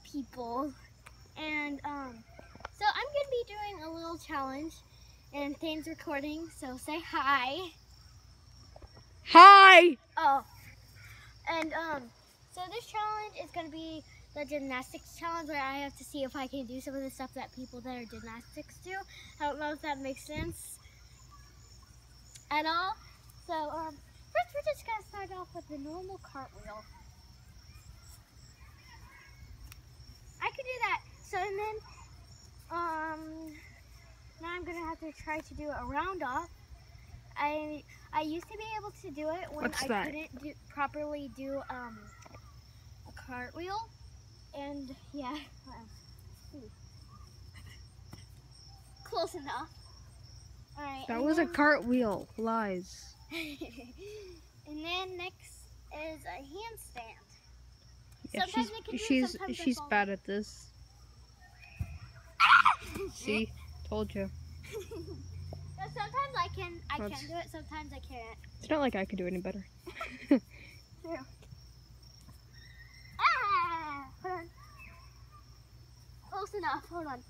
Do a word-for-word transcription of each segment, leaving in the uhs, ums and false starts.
people. And um, so I'm gonna be doing a little challenge, and Thane's recording, so say hi. Hi! Oh, and um, so this challenge is gonna be the gymnastics challenge, where I have to see if I can do some of the stuff that people that are gymnastics do. I don't know if that makes sense at all. So um, first we're just gonna start off with the normal cartwheel. I could do that. So and then um, now I'm gonna have to try to do a round off. I I used to be able to do it when What's I that? couldn't do, properly do um, a cartwheel, and yeah, close enough. All right. That and was then, a cartwheel. Lies. and then next is a handstand. Yeah, Sometimes she's I can do it, she's sometimes I she's fall. bad at this. See, told you. No, sometimes I can I That's- can do it. Sometimes I can't. It's not like I could do any better. True. Ah! Hold on. Close enough. Hold on.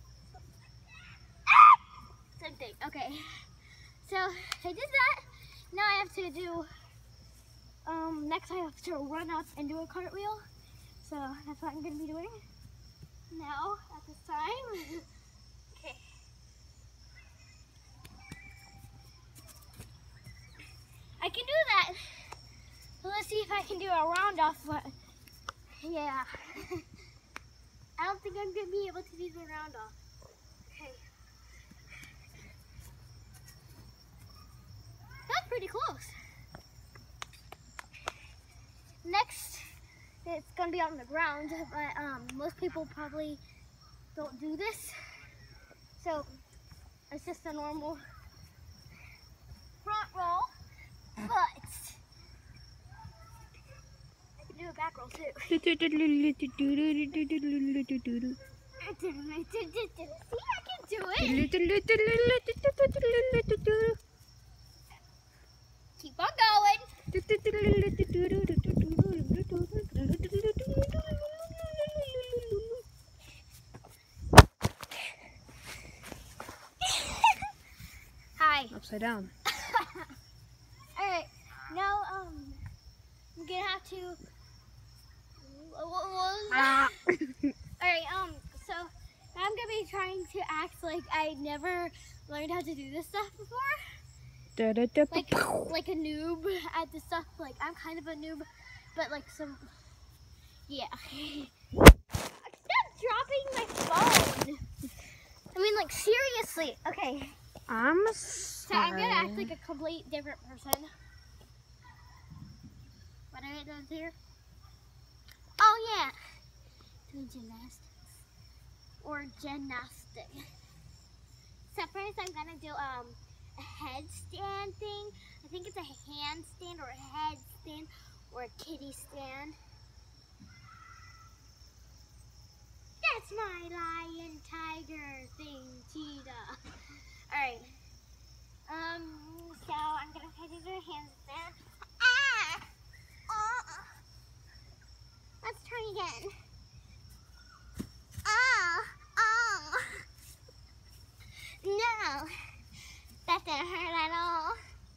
Ah! Same thing. Okay. So I did that. Now I have to do. Um. Next, I have to run up and do a cartwheel. So that's what I'm gonna be doing now at this time. Okay. I can do that. So let's see if I can do a round off. But yeah. I don't think I'm going to be able to do the round off. Okay. That's pretty close. Next, it's going to be on the ground, but um, most people probably don't do this. So it's just a normal front roll, but I can do a back roll too. See, I can do it. Keep on going. Hi. Upside down. All right. Now um, I'm gonna have to. Ah. All right. Um. So now I'm gonna be trying to act like I never learned how to do this stuff before. Like, like a noob at this stuff. Like, I'm kind of a noob, but like some, yeah. Stop dropping my phone. I mean, like, seriously. Okay. I'm So I'm sorry. gonna act like a complete different person. What are you doing here? Oh yeah, doing gymnastics or gymnastics. So first, I'm gonna do um. a headstand thing. I think it's a handstand or a headstand or a kitty stand. That's my lion, tiger thing, cheetah. Alright. Um, so I'm gonna try to do a handstand. Ah! Oh! Let's try again. Oh! Oh! No! That didn't hurt at all.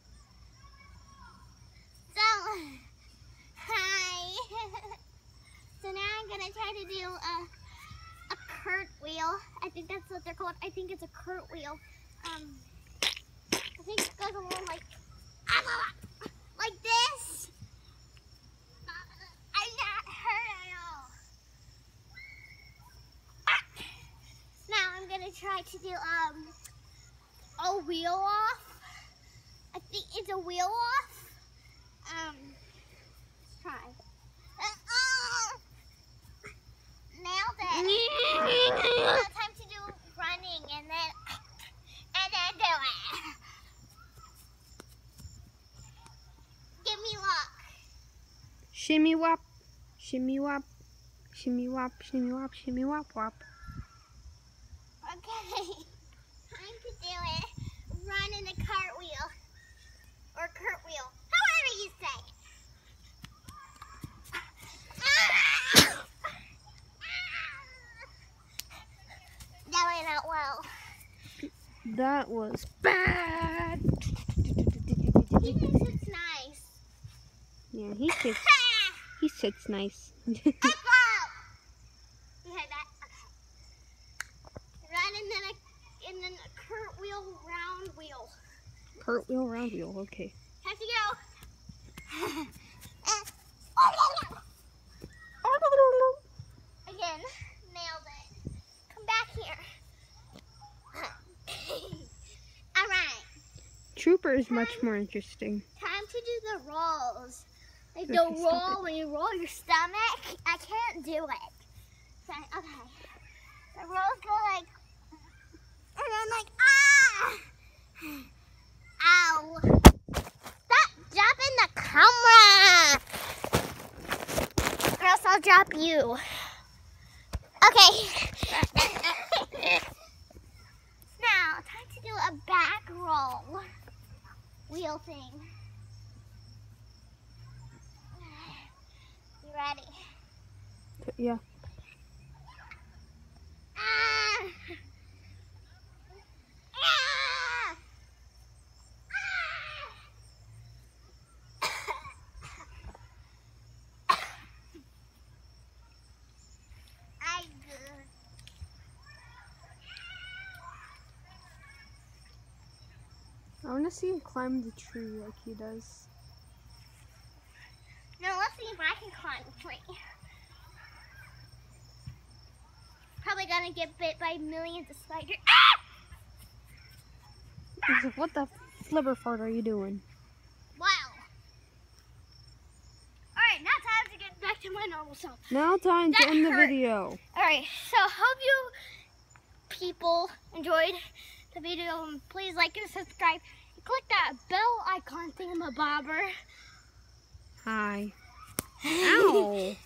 So, hi. So now I'm gonna try to do a a cartwheel. I think that's what they're called. I think it's a cartwheel. Um, I think it goes along like like this. I'm not hurt at all. Now I'm gonna try to do um. a wheel off. I think it's a wheel off. Um, let's try. Uh, oh, nailed it. Now time to do running and then and then do it. Give me luck. Shimmy wop, shimmy wop, shimmy wop, shimmy wop, shimmy wop wop. Okay, time to do it. Run in a cartwheel or cartwheel, however you say. Ah! That was bad. He thinks it's nice. Yeah, he sits. He sits nice. You heard that? Okay. Right, and then a, and then a cartwheel, round wheel. Cartwheel, round wheel. Okay. Have to go. Again, nailed it. Come back here. All right. Trooper is much more interesting. Time to do the rolls. Like the Okay, roll when you roll your stomach. I can't do it. So, okay. The rolls go like, and then like, ah! Ow! Stop dropping the camera! Or else I'll drop you. Okay. Now, time to do a back roll wheel thing. You ready? Yeah. Ah! Ah! I good. I want to see him climb the tree like he does. Now let's see if I can climb the tree. Probably gonna get bit by millions of spiders. Ah! He's like, what the flipper fart are you doing? Wow. Alright, now time to get back to my normal self. Now time That to end the hurt. video. Alright, so hope you people enjoyed the video. And please like and subscribe. And click that bell icon thingamabobber. Hi. Ow.